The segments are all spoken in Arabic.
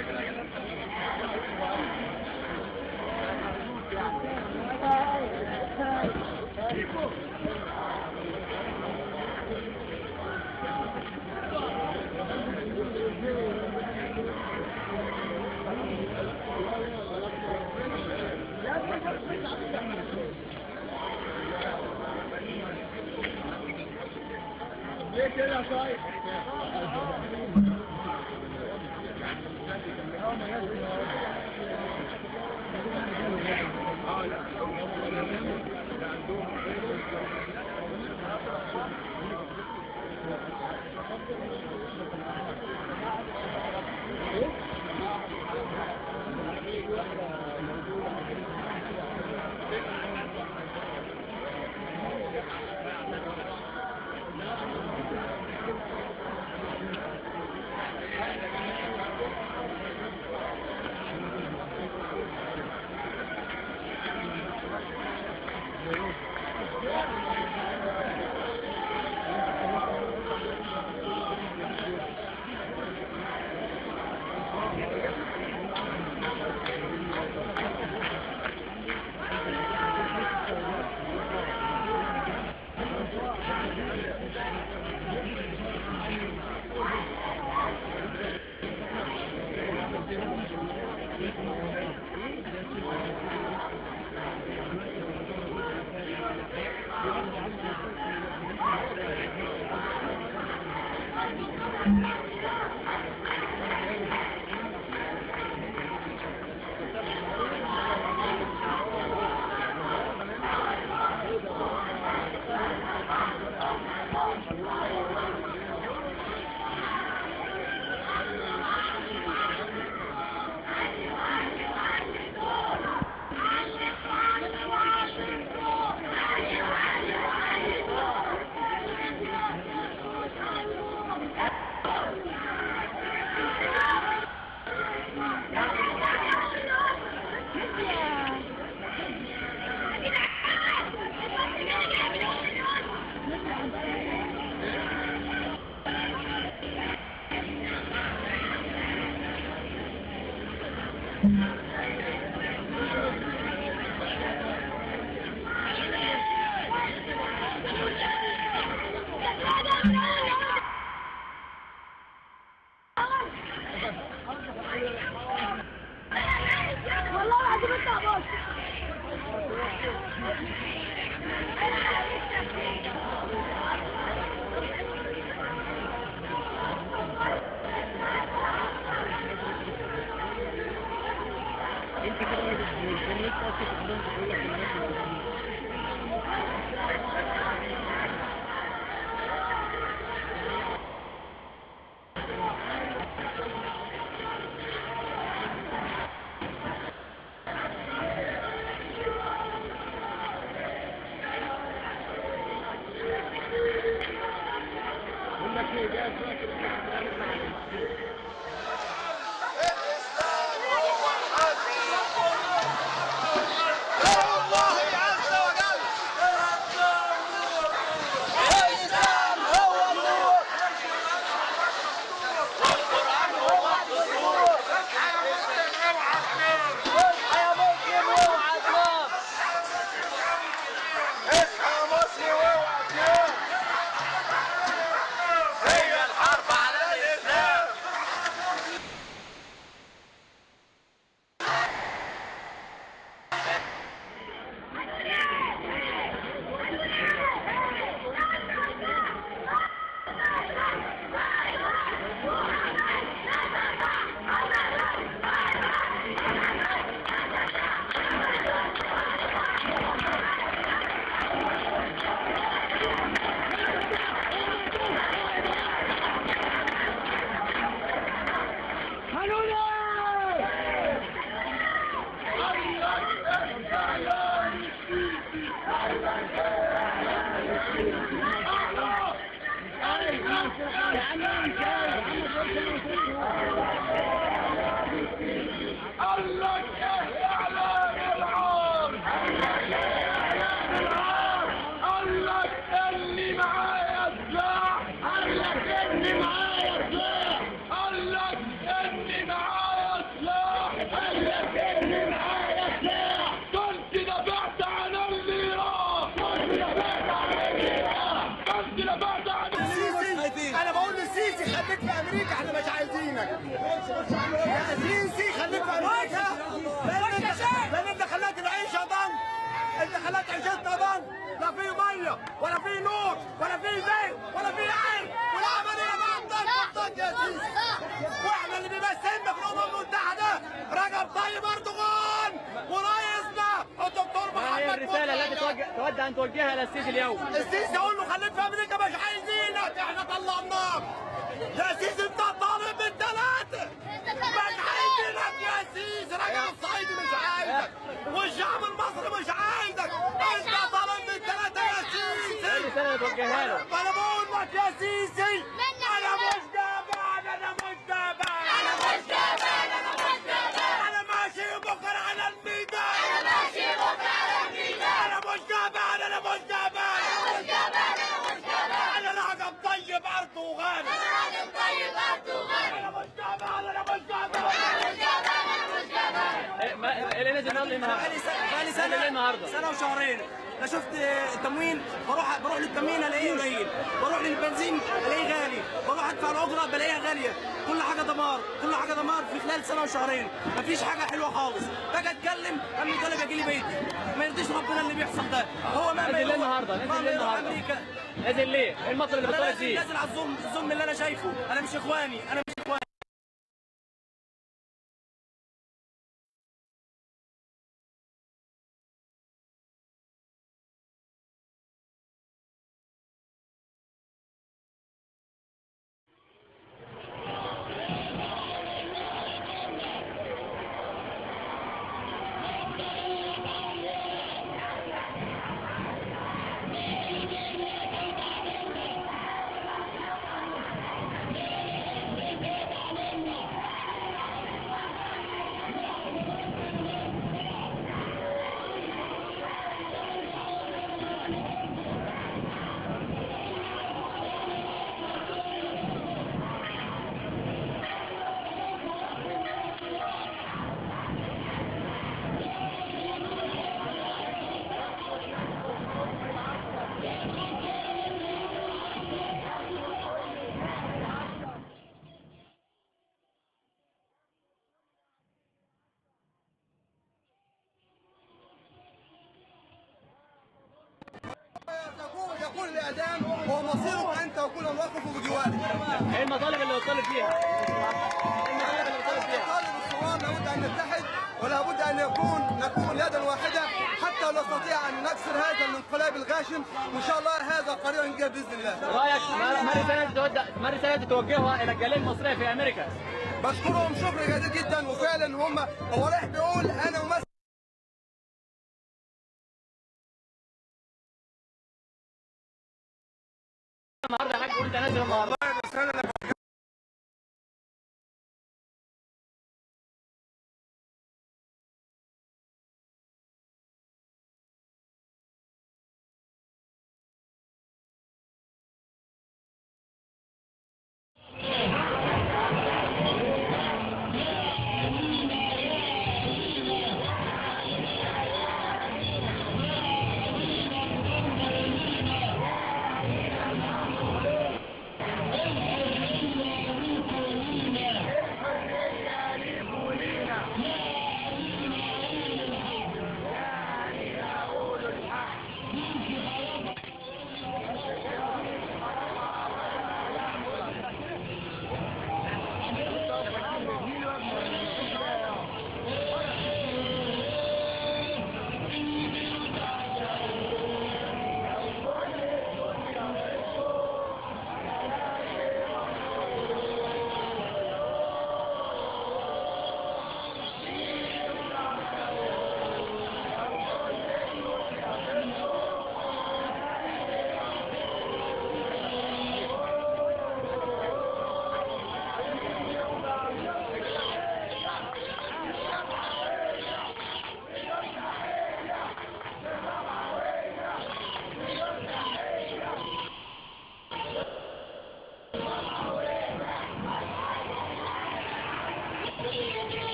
ليه كده طيب؟ والله العظيم انت عباط. انت كده مستنيك اصلا تقول لك الناس معايا محلات عيشتنا بنك، لا في ميه ولا في نور ولا في زيت ولا في عين، والعمليه بطل يا سيدي. واحنا اللي بيمثلنا في الامم المتحده رجب طيب اردوغان ورئيسنا الدكتور محمد. ما هي الرساله التي تود ان توجهها للسيسي اليوم؟ السيسي اقول له خليك في امريكا مش عايزينك، احنا طلعناك يا سيسي، انت طالب بالثلاثه مش عايزينك يا سيسي. رجب الصعيدي مش عايزك والشعب المصري مش عايزك، انت طالب بالثلاثه يا سيسي. الرساله اللي توجهها له؟ انا بقول لك يا سيسي انا مش جبان، انا مش جبان، انا مش جبان، انا مش جبان، انا ماشي بكره على الميدان، انا ماشي بكره على الميدان، انا مش جبان، انا مش جبان، انا مش جبان، انا مش جبان، انا رجب طيب اردوغان، انا رجب طيب اردوغان، انا مش جبان، انا مش جبان، انا مش جبان، انا مش جبان. اللي نزل النهارده بقالي سنه وشهرين لا شفت التموين، بروح للتموين الاقيه قليل، بروح للبنزين الاقيه غالي، بروح ادفع الاجره بلاقيها غاليه، كل حاجه دمار، كل حاجه دمار في خلال سنه وشهرين، مفيش حاجه حلوه خالص. باجي اتكلم امن الدوله بيجي لي بيتي، ما يرضيش ربنا اللي بيحصل ده. هو ما نزل ليه النهارده؟ نزل ليه النهارده؟ امريكا نزل ليه؟ ايه المطلب اللي بتطالب فيه؟ نازل على الظلم اللي انا شايفه، انا مش اخواني، انا مش اخواني. يقول الاعدام هو مصيرك انت وكل من وقف بجوارك. ايه المطالب اللي بتطالب فيها؟ ايه المطالب اللي بتطالب فيها؟ مطالب الثوار لابد ان نتحد ولابد ان نكون يدا واحده حتى نستطيع ان نكسر هذا الانقلاب الغاشم، وان شاء الله هذا قريبا جدا باذن الله. رايك ما الرساله اللي توجهها الى الجاليه المصريه في امريكا؟ بشكرهم شكر جزيل جدا، وفعلا هم هو رايح بيقول انا ممثل النهارده يا حاج قلت نازل النهارده.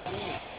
خلاص